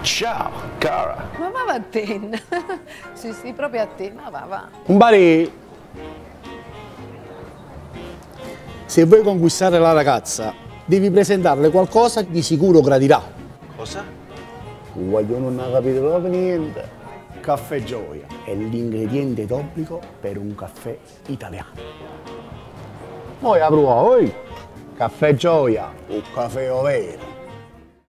Ciao, cara. Ma va a te. Sì, proprio a te. Ma va. Compari, se vuoi conquistare la ragazza, devi presentarle qualcosa che di sicuro gradirà. Cosa? Voglio non capire proprio niente. Caffè Gioia è l'ingrediente d'obbligo per un caffè italiano. Poi apro, oi! Caffè Gioia, un caffè vero.